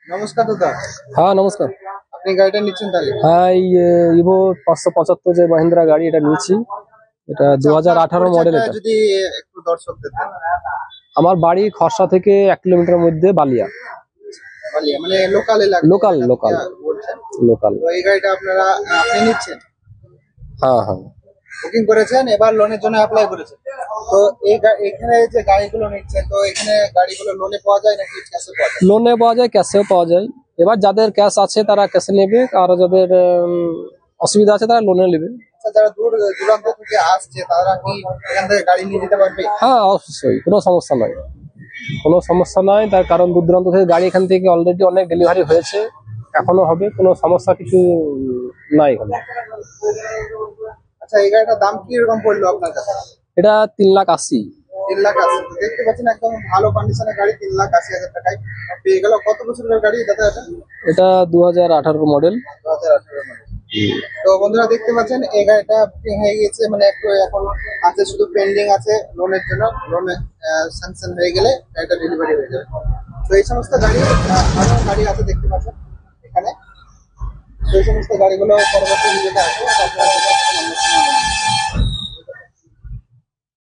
নমস্কার দাদা। হ্যাঁ নমস্কার। আপনি গাড়িটা নিচ্ছেন তাহলে? হ্যাঁ এই ইভো 575 যে মাহিন্দ্রা গাড়ি এটা নিয়েছি। এটা আচ্ছা, আপনার 2018 মডেল। পরিচয়টা এটা যদি একটু দর্শকদের দেন। আমার বাড়ি খরসা থেকে 1 কিলোমিটার মধ্যে বালিয়া। বালিয়া মানে লোকাল এলাকা, লোকাল এলাকা থেকে লোকাল বলছেন। লোকাল। তো এই গাড়িটা আপনি নিচ্ছেন, হ্যাঁ হ্যাঁ। বুকিং করেছেন, এবার লোনের জন্য অ্যাপ্লাই করেছেন। তো এখানে যে গাড়িগুলো নিচ্ছেন, তো এখানে গাড়িগুলো লোনে পাওয়া যায় নাকি ক্যাশে পাওয়া যায়? লোনে পাওয়া যায়, ক্যাশেও পাওয়া যায়। এবার যাদের ক্যাশ আছে তারা ক্যাশে নেবে, আর যাদের অসুবিধা আছে তারা লোনে নেবে। আচ্ছা, যারা দূর দূরান্ত থেকে আসছে তারা কি এখান থেকে গাড়ি নিয়ে যেতে পারবে? হ্যাঁ অবশ্যই, কোনো সমস্যা নয়, কোনো সমস্যা নয়। তার কারণ দূর দূরান্ত থেকে গাড়ি এখান থেকে অলরেডি অনেক ডেলিভারি হয়েছে, এখনো হবে, কোনো সমস্যা কিছু নাই এখানে। আচ্ছা, এই গাড়িটার দাম কি রকম পড়লো আপনার কাছে? এটা 3,80,000। 3,80,000। দেখতে পাচ্ছেন একদম ভালো কন্ডিশনের গাড়ি, 3,80,000 টাকায় পেয়ে গেল। কত বছরের গাড়ি দাদা এটা? এটা 2018 মডেল। 2018 মডেল। তো বন্ধুরা দেখতে পাচ্ছেন এই গাড়িটা বুকিং হয়ে গেছে, মানে একটু এখন আছে, শুধু পেন্ডিং আছে লোনের জন্য। লোনে স্যাংশন হয়ে গেলে গাড়িটা ডেলিভারি হয়ে যাবে। তো এই সমস্ত গাড়ি আরো গাড়ি আছে দেখতে পাচ্ছেন এখানে। তো এই সমস্ত গাড়িগুলো পরবর্তী ভিডিওতে আসবে, আপনারা